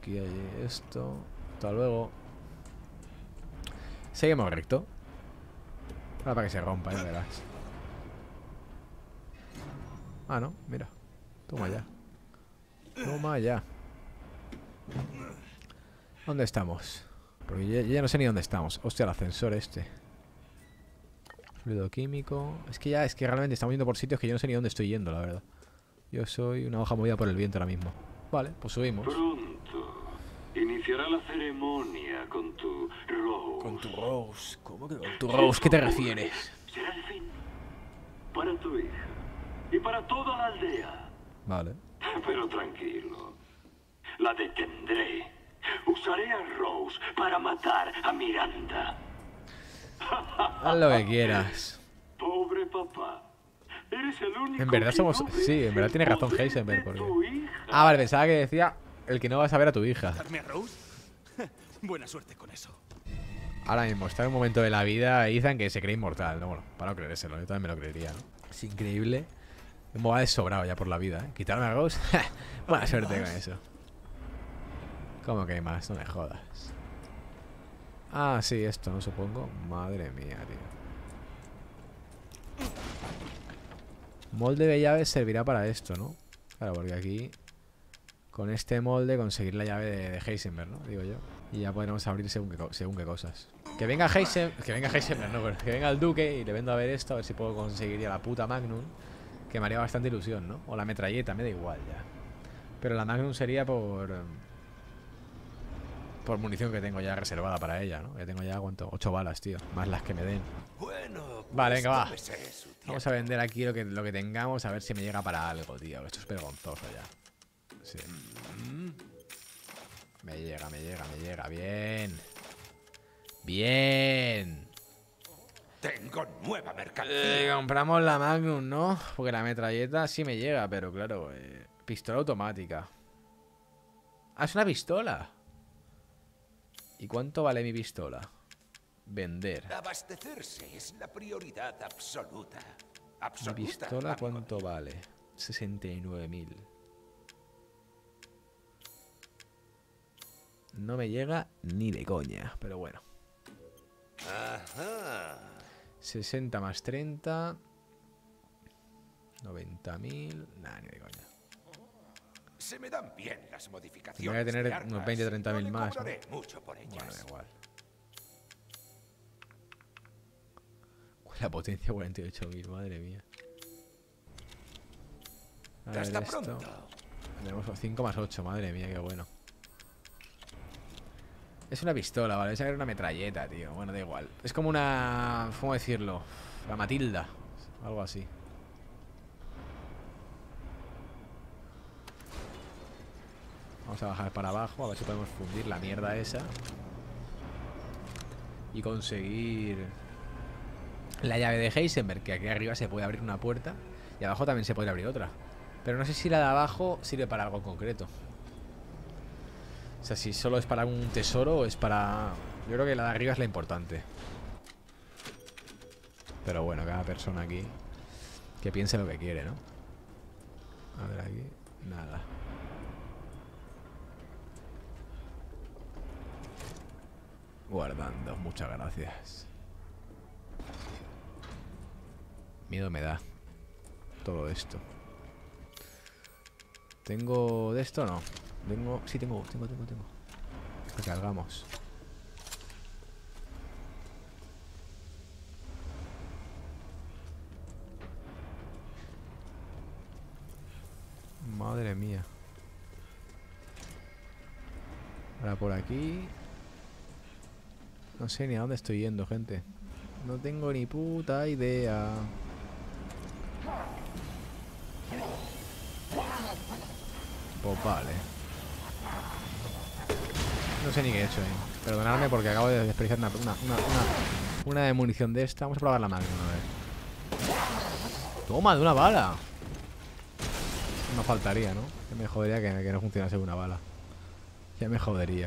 Aquí hay esto. Hasta luego. Seguimos recto. Ahora para que se rompa, ya verás. Ah, no, mira. Toma ya. Toma ya. ¿Dónde estamos? Porque yo ya no sé ni dónde estamos. Hostia, el ascensor este. Fluido químico. Es que realmente estamos yendo por sitios que yo no sé ni dónde estoy yendo, la verdad. Yo soy una hoja movida por el viento ahora mismo. Vale, pues subimos. Pronto iniciará la ceremonia con tu Rose. Con tu Rose. ¿Cómo que con tu Rose? ¿Qué te refieres? Será el fin. Para tu hija. Y para toda la aldea. Vale. Pero tranquilo. La detendré. Usaré a Rose para matar a Miranda. Haz lo que quieras. Pobre papá. Eres el único. En verdad que somos... no Sí, ve en verdad el tiene razón poder Heisenberg. de Porque... tu hija. Ah, vale, pensaba que decía el que no vas a ver a tu hija. ¿Darme a Rose? Buena suerte con eso. Ahora mismo está en un momento de la vida Ethan que se cree inmortal, ¿no? Bueno, para no creérselo, yo también me lo creería, ¿no? Es increíble. Me va desobrado ya por la vida, ¿eh? Quitarme a Rose. Buena suerte con eso. ¿Cómo que hay más? No me jodas. Ah, sí, esto, ¿no? Supongo. Madre mía, tío. Molde de llaves servirá para esto, ¿no? Claro, porque aquí con este molde conseguir la llave de Heisenberg, ¿no? Digo yo. Y ya podremos abrir según qué cosas. Que venga Heisenberg, no, pero que venga el Duque y le vendo a ver esto, a ver si puedo conseguir ya la puta Magnum. Que me haría bastante ilusión, ¿no? O la metralleta, me da igual ya. Pero la Magnum sería por munición que tengo ya reservada para ella, ¿no? Que tengo ya, ¿cuánto? 8 balas, tío. Más las que me den. Bueno, Vale, venga, va. Vamos a vender aquí lo que tengamos, a ver si me llega para algo, tío. Esto es vergonzoso ya. Sí. Me llega. Bien. Bien. tengo nueva mercancía. Compramos la Magnum, ¿no? Porque la metralleta sí me llega, pero claro, pistola automática. Ah, es una pistola. ¿Y cuánto vale mi pistola? Vender. Abastecerse es la prioridad absoluta. ¿Mi pistola cuánto vale? 69.000. No me llega ni de coña, pero bueno. Ajá. 60 más 30. 90.000. Nah, ni de coña. Se me dan bien las modificaciones. Voy a tener de armas. unos 20 o 30.000 más, ¿no? Cobraré mucho por ellas. Bueno, da igual. La potencia 48.000, madre mía. A ver Hasta esto. pronto. Tenemos 5 más 8, madre mía, qué bueno. Es una pistola, ¿vale? Esa era una metralleta, tío. Bueno, da igual. Es como una... ¿Cómo decirlo? La Matilda. Algo así. Vamos a bajar para abajo, a ver si podemos fundir la mierda esa. Y conseguir la llave de Heisenberg, que aquí arriba se puede abrir una puerta. Y abajo también se puede abrir otra. Pero no sé si la de abajo sirve para algo concreto. O sea, si solo es para un tesoro o es para... Yo creo que la de arriba es la importante. Pero bueno, cada persona aquí que piense lo que quiere, ¿no? A ver aquí, nada. Guardando, muchas gracias. Miedo me da todo esto. ¿Tengo de esto? No. Tengo... Sí, tengo. Recargamos. Madre mía. Ahora por aquí. No sé ni a dónde estoy yendo, gente. No tengo ni puta idea. Pues vale. No sé ni qué he hecho, Perdonadme porque acabo de desperdiciar una de munición de esta. Vamos a probar la Magnum, a ver. Toma, de una bala. No faltaría, ¿no? Que me jodería que no funcionase una bala. Ya me jodería.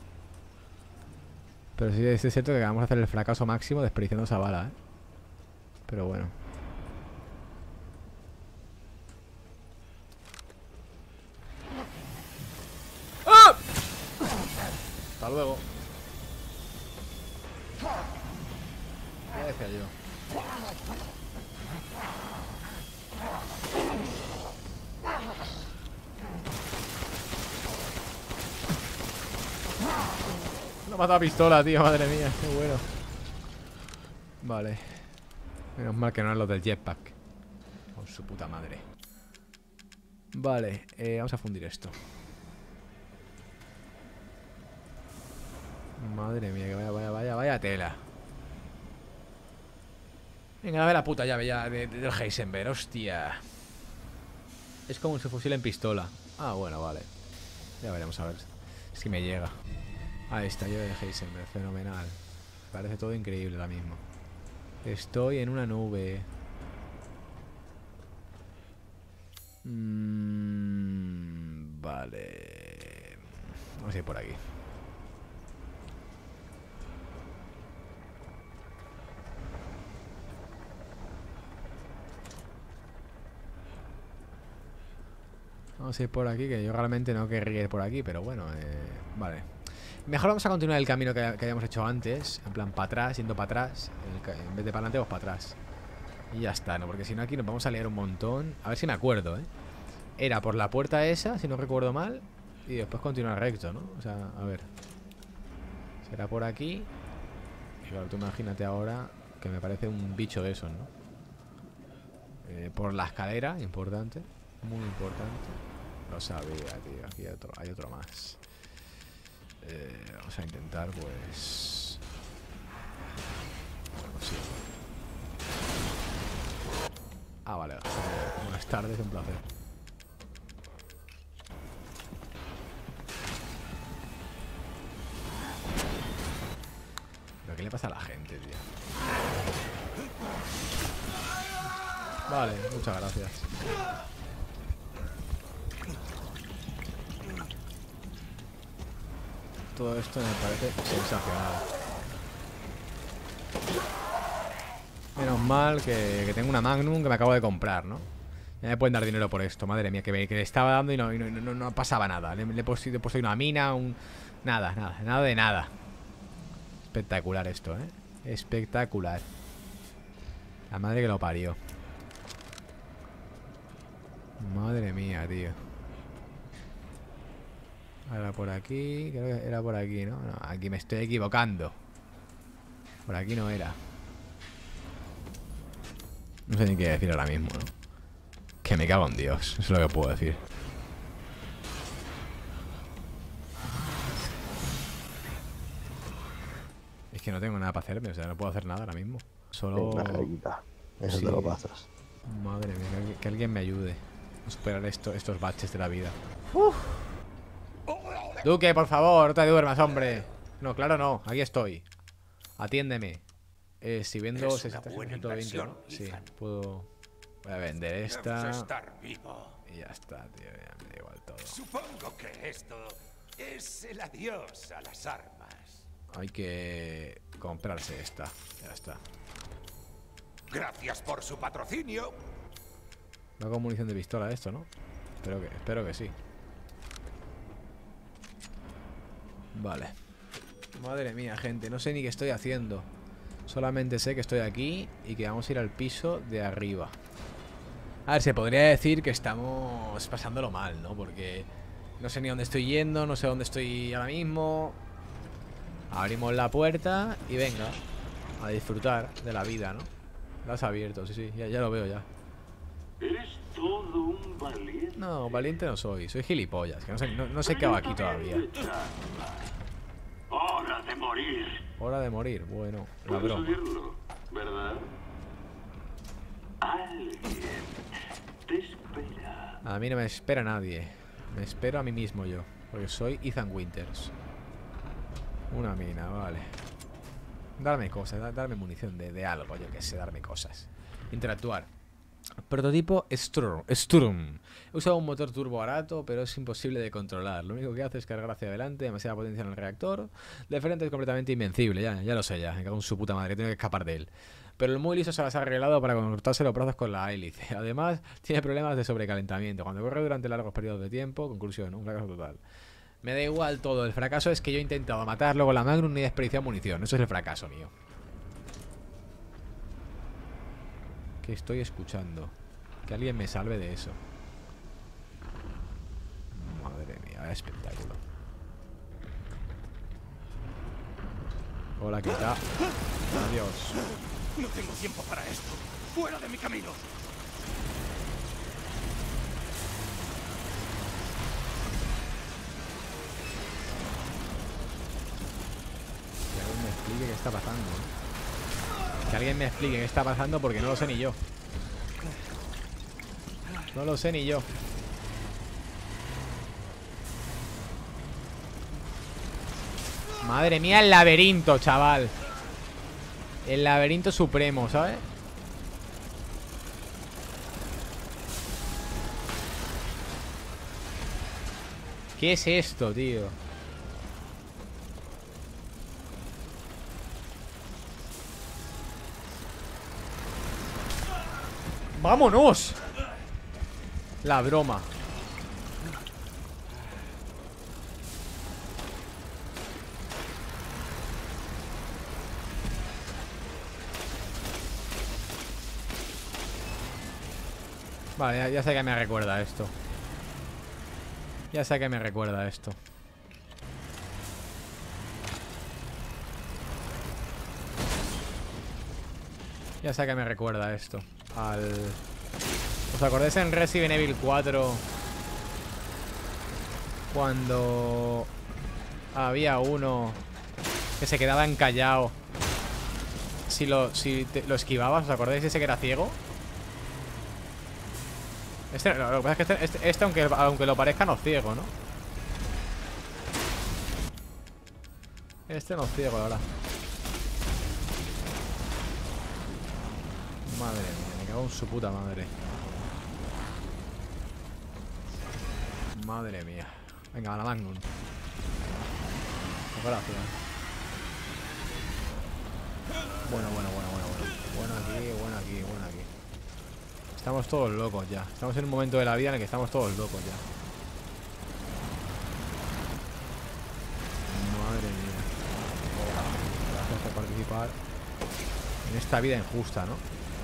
Pero sí es cierto que acabamos de hacer el fracaso máximo desperdiciando esa bala, Pero bueno. Hasta luego. Ya decía yo. No mata a pistola, tío, madre mía, qué bueno. Vale. Menos mal que no eran los del jetpack. Con su puta madre. Vale, vamos a fundir esto. Madre mía, que vaya tela. Venga, dame la puta llave ya del Heisenberg, hostia. Es como un subfusil en pistola. Ah, bueno, vale. Ya veremos a ver si me llega. Ahí está, llave de Heisenberg, fenomenal. Parece todo increíble ahora mismo. Estoy en una nube. Vale. Vamos a ir por aquí. Vamos a ir por aquí, que yo realmente no querría ir por aquí, pero bueno, vale. Mejor vamos a continuar el camino que habíamos hecho antes. En plan, para atrás, yendo para atrás. En vez de para adelante, vamos para atrás. Y ya está, ¿no? Porque si no aquí nos vamos a liar un montón. A ver si me acuerdo, ¿eh? Era por la puerta esa, si no recuerdo mal. Y después continuar recto, ¿no? O sea, a ver. Será por aquí. Y claro, tú imagínate ahora que me parece un bicho de esos, ¿no? Por la escalera, importante. Muy importante. Lo sabía, tío. Aquí hay otro más. Vamos a intentar, pues... Bueno, sí. Ah, vale. Buenas tardes, un placer. ¿Pero qué le pasa a la gente, tío? Vale, muchas gracias. Todo esto me parece sensacional. Menos mal que tengo una Magnum que me acabo de comprar, ¿no? Ya me pueden dar dinero por esto, madre mía, que le estaba dando y no pasaba nada. Le he puesto una mina, nada de nada. Espectacular esto, ¿eh? Espectacular. La madre que lo parió. Madre mía, tío. Ahora por aquí, creo que era por aquí, ¿no? No, aquí me estoy equivocando. Por aquí no era. No sé ni qué decir ahora mismo, ¿no? Que me cago en Dios, eso es lo que puedo decir. Es que no tengo nada para hacerme, o sea, no puedo hacer nada ahora mismo. Solo... Eso sí. Te lo pasas. Madre mía, que alguien me ayude a superar estos baches de la vida. Duque, por favor, no te duermas, hombre. No, claro no, aquí estoy. Atiéndeme. Si vendo 60% de vínculo, ¿no? Sí, puedo... Voy a vender esta. Estar vivo. Y ya está, tío, ya me da igual todo. Supongo que esto es el adiós a las armas. Hay que comprarse esta. Ya está. Gracias por su patrocinio. No con munición de pistola esto, ¿no? Espero que sí. Vale. Madre mía, gente, no sé ni qué estoy haciendo. Solamente sé que estoy aquí y que vamos a ir al piso de arriba. A ver, se podría decir que estamos pasándolo mal, ¿no? Porque no sé ni dónde estoy yendo, no sé dónde estoy ahora mismo. Abrimos la puerta y venga a disfrutar de la vida, ¿no? La has abierto, sí, ya lo veo ya. Eres todo un valiente. No, valiente no soy gilipollas, que no sé qué hago aquí todavía. Hora de morir. Hora de morir, bueno, la Puedes broma. oírlo, ¿verdad? Alguien te espera. A mí no me espera nadie. Me espero a mí mismo yo, porque soy Ethan Winters. Una mina, vale. Darme cosas, darme munición de algo, yo que sé, darme cosas. Interactuar. Prototipo Sturm. He usado un motor turbo barato, pero es imposible de controlar. Lo único que hace es cargar hacia adelante, demasiada potencia en el reactor. De frente es completamente invencible, ya lo sé ya. Me cago en su puta madre, tengo que escapar de él. Pero el muy liso se las ha arreglado para cortarse los brazos con la hélice. Además, tiene problemas de sobrecalentamiento. Cuando corre durante largos periodos de tiempo, conclusión, un fracaso total. Me da igual todo. El fracaso es que yo he intentado matarlo con la Magnum y he desperdiciado munición. Eso es el fracaso mío. Que estoy escuchando. Que alguien me salve de eso. Madre mía, espectáculo. Hola, ¿qué tal? Adiós. No tengo tiempo para esto. ¡Fuera de mi camino! Que alguien me explique qué está pasando, ¿eh? Que alguien me explique qué está pasando porque no lo sé ni yo. No lo sé ni yo. Madre mía, el laberinto, chaval. El laberinto supremo, ¿sabes? ¿Qué es esto, tío? ¡Vámonos! La broma. Vale, ya sé que me recuerda esto. Ya sé que me recuerda esto. Ya sé que me recuerda esto. ¿Os acordáis en Resident Evil 4? Cuando había uno que se quedaba encallado. Si lo esquivabas, ¿os acordáis de ese que era ciego? Lo que pasa es que aunque lo parezca, no es ciego, ¿no? Este no es ciego ahora. Madre mía, me cago en su puta madre. Madre mía. Venga, a la Magnum. Gracias. Bueno. Bueno aquí. Estamos todos locos ya. Estamos en un momento de la vida en el que estamos todos locos ya. Madre mía. Gracias por participar en esta vida injusta, ¿no?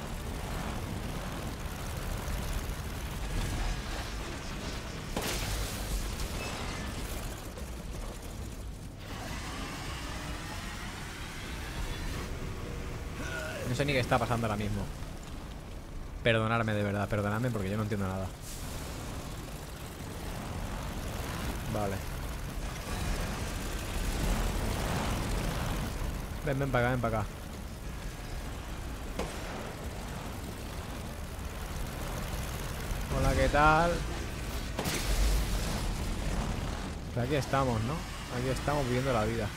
No sé ni qué está pasando ahora mismo. Perdonadme de verdad, perdonadme porque yo no entiendo nada. Vale. Ven para acá, ven para acá. Hola, ¿qué tal? Pues aquí estamos, ¿no? Aquí estamos viviendo la vida.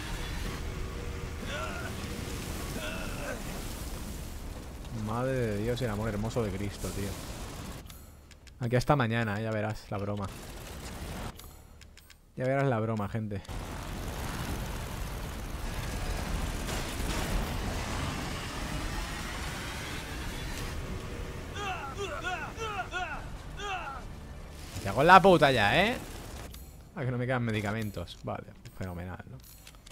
Madre de Dios y el amor hermoso de Cristo, tío. Aquí hasta mañana, ya verás la broma. Ya verás la broma, gente. Me cago en la puta ya, ¿eh? Ah, que no me quedan medicamentos. Vale, fenomenal, ¿no?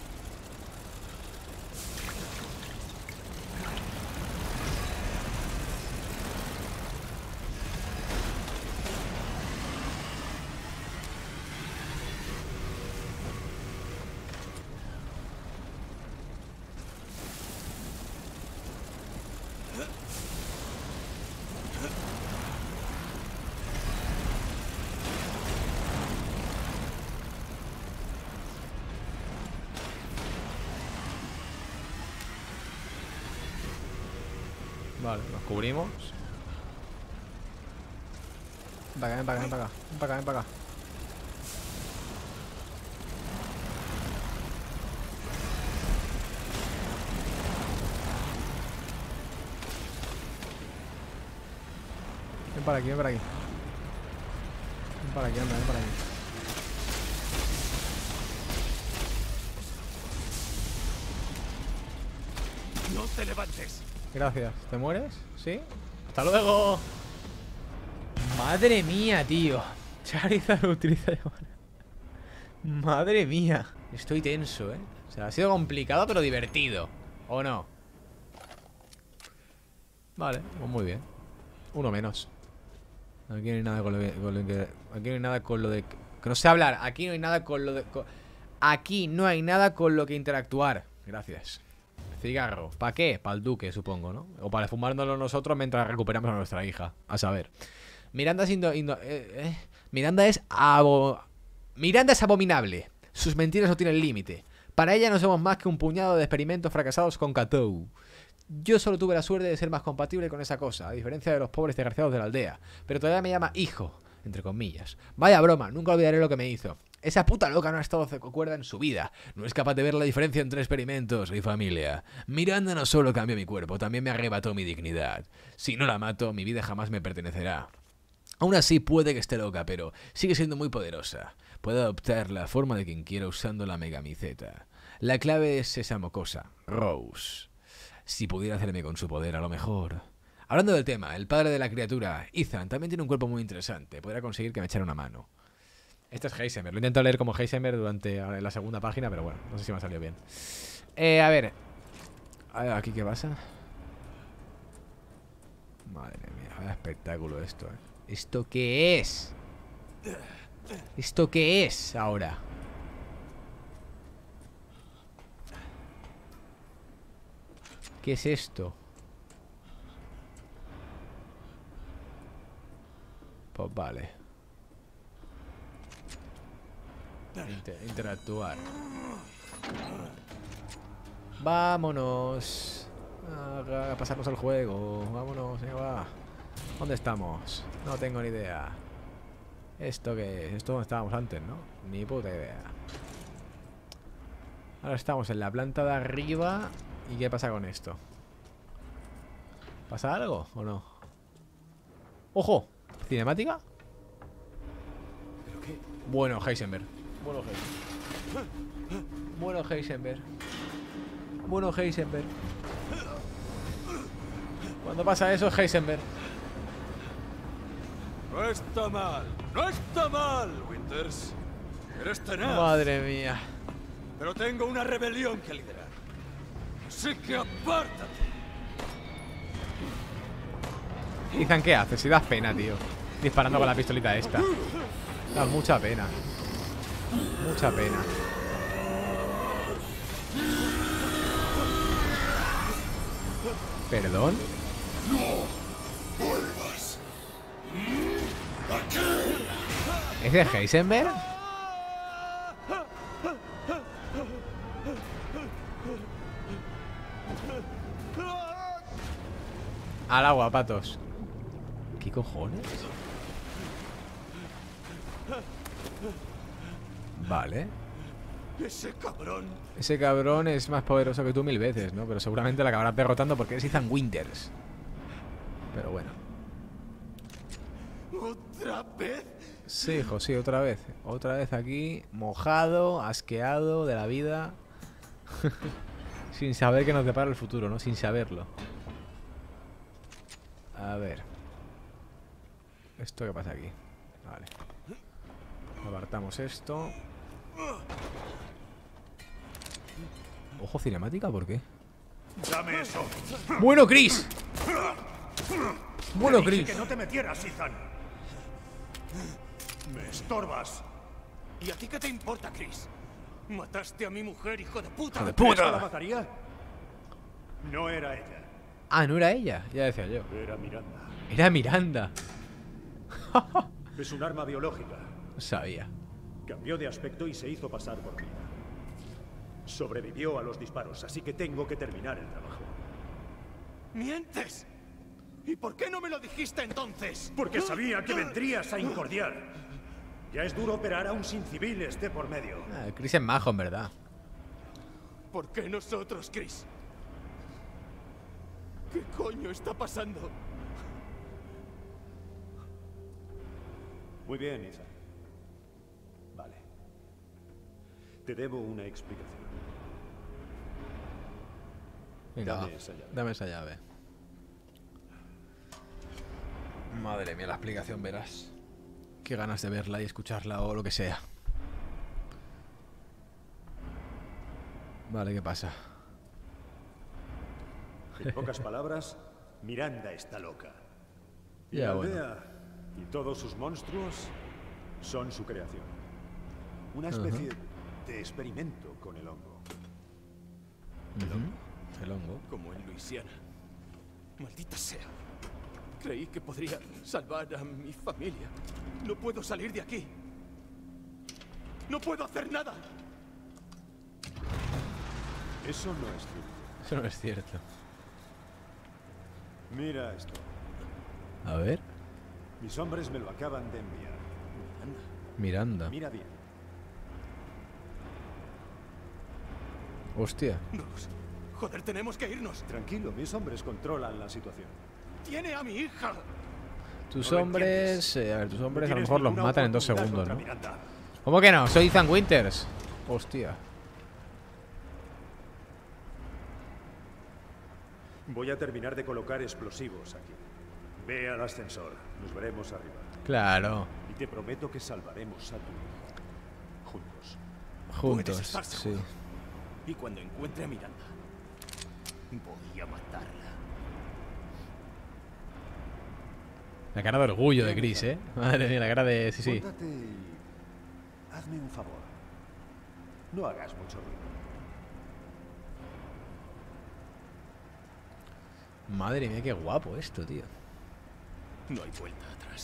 Vale, nos cubrimos. Ven para acá, ven para acá, ven para acá. Ven para acá, ven para acá. Ven para aquí, ven para aquí. Ven para aquí, anda, ven para aquí. ¡No te levantes! Gracias. ¿Te mueres? ¿Sí? ¡Hasta luego! Madre mía, tío. Charizard utiliza... Madre mía. Estoy tenso, ¿eh? O sea, ha sido complicado pero divertido. ¿O no? Vale, pues muy bien. Uno menos. Aquí no hay nada con lo que aquí no hay nada con lo de... Que no sé hablar. Aquí no hay nada con lo de... Aquí no hay nada con lo que interactuar. Gracias. Cigarro. ¿Para qué? Para el duque, supongo, ¿no? O para fumárnoslo nosotros mientras recuperamos a nuestra hija. A saber. Miranda es Miranda es Miranda es abominable. Sus mentiras no tienen límite. Para ella no somos más que un puñado de experimentos fracasados con Catou. Yo solo tuve la suerte de ser más compatible con esa cosa, a diferencia de los pobres desgraciados de la aldea. Pero todavía me llama hijo, entre comillas. Vaya broma, nunca olvidaré lo que me hizo. Esa puta loca no ha estado cuerda en su vida. No es capaz de ver la diferencia entre experimentos y familia. Miranda no solo cambió mi cuerpo, también me arrebató mi dignidad. Si no la mato, mi vida jamás me pertenecerá. Aún así puede que esté loca, pero sigue siendo muy poderosa. Puede adoptar la forma de quien quiera usando la megamiseta. La clave es esa mocosa, Rose. Si pudiera hacerme con su poder, a lo mejor. Hablando del tema, el padre de la criatura, Ethan, también tiene un cuerpo muy interesante. Podría conseguir que me echara una mano. Este es Heisenberg. Lo he intentado leer como Heisenberg durante la segunda página, pero bueno, no sé si me ha salido bien. A ver. ¿Aquí qué pasa? Madre mía, vaya espectáculo esto, ¿Esto qué es? ¿Esto qué es ahora? ¿Qué es esto? Pues vale. Interactuar. Vámonos. A pasarnos al juego. Vámonos, va. ¿Dónde estamos? No tengo ni idea. ¿Esto qué es? Esto donde estábamos antes, ¿no? Ni puta idea. Ahora estamos en la planta de arriba. ¿Y qué pasa con esto? ¿Pasa algo o no? ¡Ojo! ¿Cinemática? Bueno, Heisenberg. Bueno, Heisenberg. Cuando pasa eso es Heisenberg. No está mal. No está mal, Winters. Eres tenaz. Madre mía. Pero tengo una rebelión que liderar. Así que apártate. Ethan, ¿qué haces? Si das pena, tío. Disparando con la pistolita esta. Da mucha pena. Mucha pena. ¿Perdón? ¿Es de Heisenberg? Al agua, patos. ¿Qué cojones? Vale. Ese cabrón es más poderoso que tú 1000 veces, ¿no? Pero seguramente la acabarás derrotando porque es Ethan Winters. Pero bueno. ¿Otra vez? Sí, hijo, sí, otra vez. Otra vez aquí, mojado, asqueado de la vida. Sin saber que nos depara el futuro, ¿no? Sin saberlo. A ver. ¿Esto qué pasa aquí? Vale. Apartamos esto. Ojo, cinemática, ¿por qué? Dame eso. ¡Bueno, Chris! ¡Bueno, Te dije Chris! que no te metieras, Ethan. Me estorbas. ¿Y a ti qué te importa, Chris? Mataste a mi mujer, hijo de puta. ¡Hijo de ¿Crees que puta! la mataría? No era ella. Ah, no era ella, ya decía yo. Era Miranda. Era Miranda. Es un arma biológica. No sabía. Cambió de aspecto y se hizo pasar por mí. Sobrevivió a los disparos, así que tengo que terminar el trabajo. ¡Mientes! ¿Y por qué no me lo dijiste entonces? Porque sabía que vendrías a incordiar. Ya es duro operar a un sin civiles de por medio. Ah, Chris es majo, en verdad. ¿Por qué nosotros, Chris? ¿Qué coño está pasando? Muy bien, Ethan. Vale. Te debo una explicación. Venga, Dame va, esa llave. dame esa llave. Madre mía, la explicación verás. Qué ganas de verla y escucharla o lo que sea. Vale, ¿qué pasa? En pocas palabras, Miranda está loca. Y Ya, la bueno. aldea y todos sus monstruos son su creación. Una especie de experimento con el hongo. El hongo. Como en Luisiana. Maldita sea. Creí que podría salvar a mi familia. No puedo salir de aquí. No puedo hacer nada. Eso no es cierto. Eso no es cierto. Mira esto. A ver. Mis hombres me lo acaban de enviar. Miranda. Mira bien. Hostia. Rose. Joder, tenemos que irnos. Tranquilo, mis hombres controlan la situación. Tiene a mi hija. Tus No lo hombres... a ver, tus hombres a lo Tienes mejor los ninguna matan en 2 oportunidad segundos, contra ¿no? Miranda. ¿Cómo que no? Soy Ethan Winters. Hostia. Voy a terminar de colocar explosivos aquí. Ve al ascensor. Nos veremos arriba. Claro. Y te prometo que salvaremos a tu hijo. Juntos. Juntos. Puedes estar Sí. seguro. Y cuando encuentre a Miranda, voy a matarla. La cara de orgullo de Chris, ¿eh? Madre mía, la cara de... Sí, sí. Póntate y hazme un favor. No hagas mucho ruido. Madre mía, qué guapo esto, tío. No hay vuelta atrás.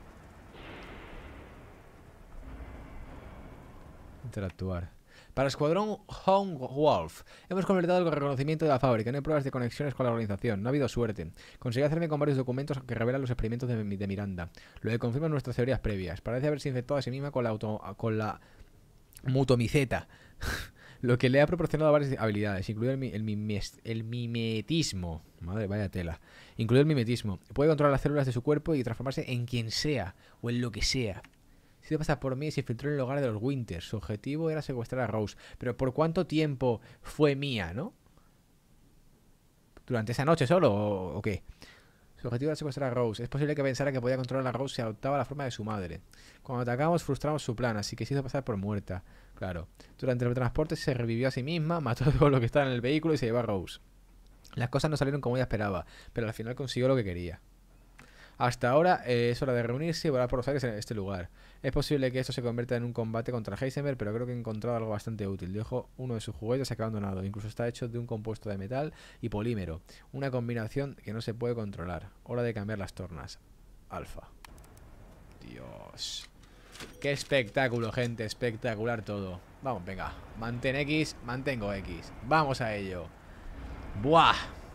Interactuar. Para el escuadrón Home Wolf, hemos completado el reconocimiento de la fábrica. No hay pruebas de conexiones con la organización. No ha habido suerte. Conseguí hacerme con varios documentos que revelan los experimentos de Miranda. Lo que confirman nuestras teorías previas. Parece haberse infectado a sí misma con la mutomiceta. Lo que le ha proporcionado varias habilidades, incluido el mimetismo. Madre, vaya tela. Incluido el mimetismo. Puede controlar las células de su cuerpo y transformarse en quien sea o en lo que sea. Si te pasa por mí, se infiltró en el hogar de los Winters. Su objetivo era secuestrar a Rose. Pero ¿por cuánto tiempo fue mía, no? ¿Durante esa noche solo o qué? Su objetivo era secuestrar a Rose. Es posible que pensara que podía controlar a Rose si adoptaba la forma de su madre. Cuando atacamos, frustramos su plan, así que se hizo pasar por muerta. Claro. Durante el transporte se revivió a sí misma, mató a todo lo que estaba en el vehículo y se llevó a Rose. Las cosas no salieron como ella esperaba, pero al final consiguió lo que quería. Hasta ahora es hora de reunirse y volar por los aires en este lugar. Es posible que esto se convierta en un combate contra Heisenberg, pero creo que he encontrado algo bastante útil. Dejo uno de sus juguetes aquí abandonado. Incluso está hecho de un compuesto de metal y polímero. Una combinación que no se puede controlar. Hora de cambiar las tornas. Alfa. Dios. Qué espectáculo, gente. Espectacular todo. Vamos, venga. Mantén X, mantengo X. Vamos a ello. ¡Buah!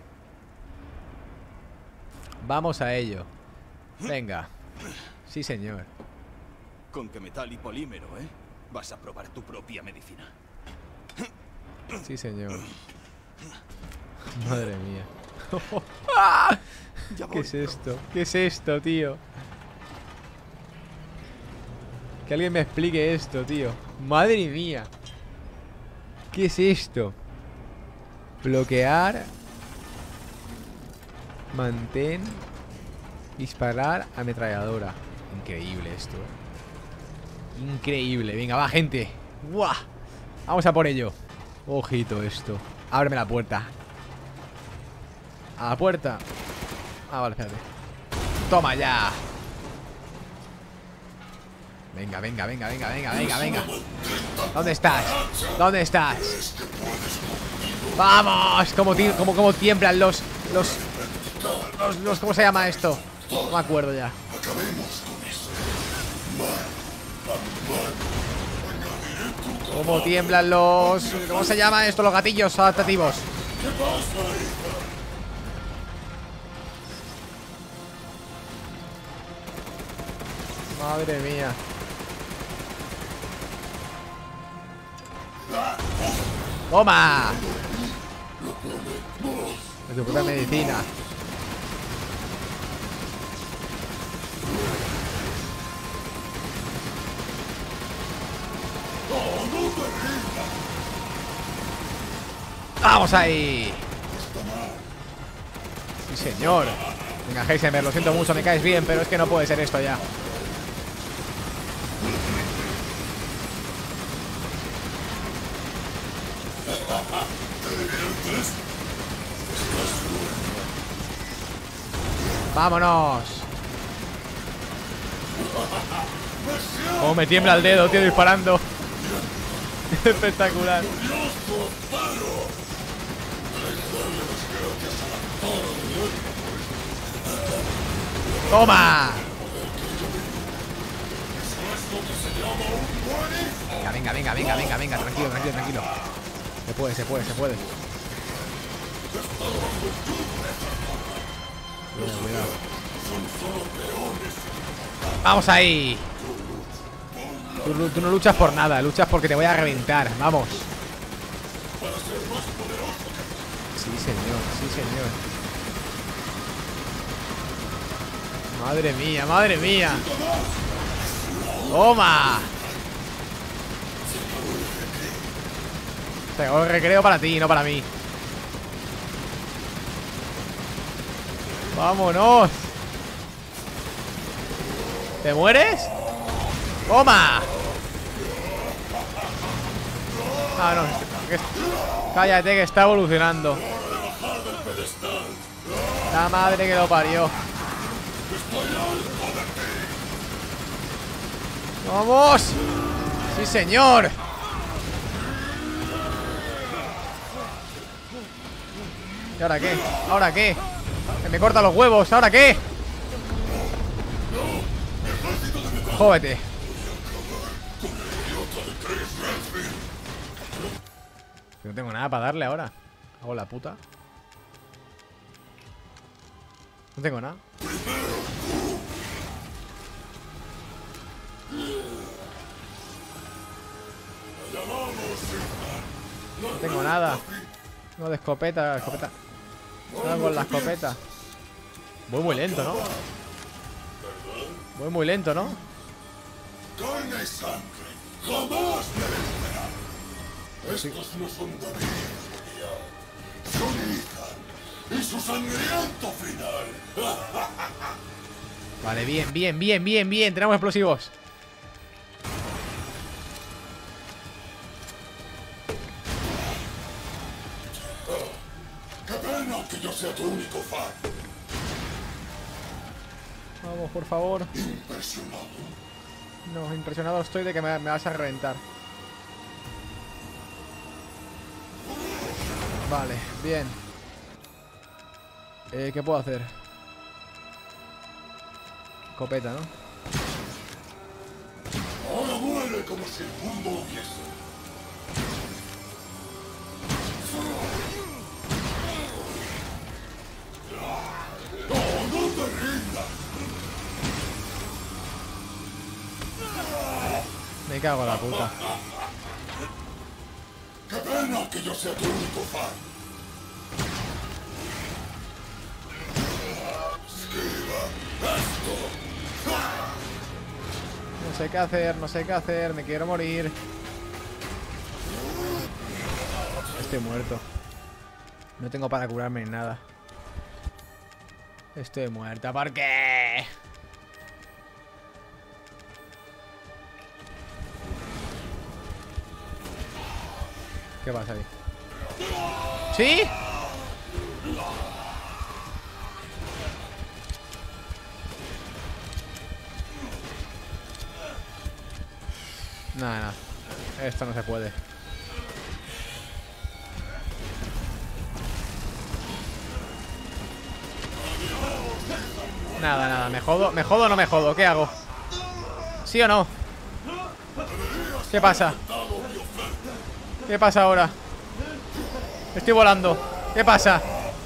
Vamos a ello. Venga. Sí, señor. Con que metal y polímero, ¿eh? Vas a probar tu propia medicina. Sí, señor. Madre mía. Ya ¿Qué voy, es esto? ¿Qué es esto, tío? Que alguien me explique esto, tío. Madre mía. ¿Qué es esto? Bloquear. Mantén. Disparar ametralladora. Increíble esto. Increíble. Venga, va, gente. ¡Buah! Vamos a por ello. Ojito esto. Ábreme la puerta. A la puerta. Ah, vale, espérate. Toma ya. Venga, venga, venga, venga, venga, venga, venga. ¿Dónde estás? ¿Dónde estás? ¡Vamos! ¿Cómo tiemblan los ¿cómo se llama esto? No me acuerdo ya. ¿Cómo tiemblan los... ¿Cómo se llama esto? Los gatillos adaptativos. Madre mía. ¡Toma! De tu propia medicina. ¡Vamos ahí! Sí, señor. Venga, Heisenberg, lo siento mucho, me caes bien, pero es que no puede ser esto ya. ¡Vámonos! Oh, me tiembla el dedo, tío, disparando. Espectacular. ¡Toma! Venga, tranquilo. Se puede. Cuidado. Vamos ahí. Tú no luchas por nada, luchas porque te voy a reventar. Vamos. Sí, señor. Madre mía. ¡Toma! Tengo recreo para ti, no para mí. ¡Vámonos! ¿Te mueres? ¡Toma! Ah, no. Cállate, que está evolucionando. La madre que lo parió. ¡Vamos! ¡Sí, señor! ¿Y ahora qué? ¿Ahora qué? Que me corta los huevos. ¿Ahora qué? Jódete. No tengo nada para darle ahora. Hago la puta. No tengo nada. No tengo nada. No, de escopeta. Nada con la escopeta. Voy muy lento, ¿no? Carne y sangre jamás me vencerán. Estos no son dominios, son Ethan y su sangriento final. Vale, bien. Tenemos explosivos. Qué pena que yo sea tu único fan. Vamos, por favor. Impresionado. No, impresionado estoy de que me vas a reventar. Vale, bien. ¿Qué puedo hacer? Escopeta, ¿no? Ahora muere como si el mundo hubiese. ¡No te rindas! Me cago en la puta. ¡Qué pena que yo sea tu único fan! ¡Esquiva esto! No sé qué hacer, me quiero morir. Estoy muerto. No tengo para curarme ni nada. Estoy muerta, ¿por qué? ¿Qué pasa ahí? ¿Sí? Nada. Esto no se puede. Nada. ¿Me jodo o no me jodo? ¿Qué hago? ¿Sí o no? ¿Qué pasa? ¿Qué pasa ahora? Estoy volando. ¿Qué pasa?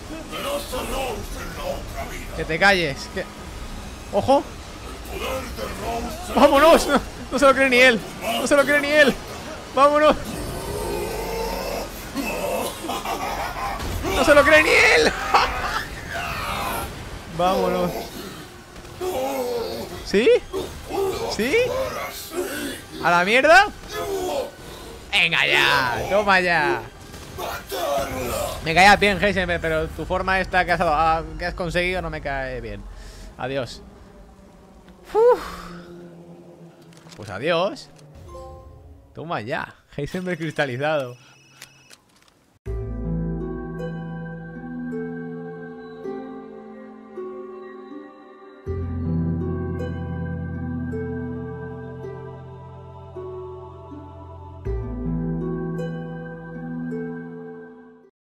Que te calles. ¿Qué? ¡Ojo! ¡Vámonos! No se lo cree ni él. ¡Vámonos! ¡No se lo cree ni él! ¡Vámonos! ¿Sí? ¿Sí? ¿A la mierda? ¡Venga ya! ¡Toma ya! Me caía bien, Heisenberg, pero tu forma esta que has conseguido no me cae bien. Adiós. Uf. Pues adiós. Toma ya. Heisenberg cristalizado.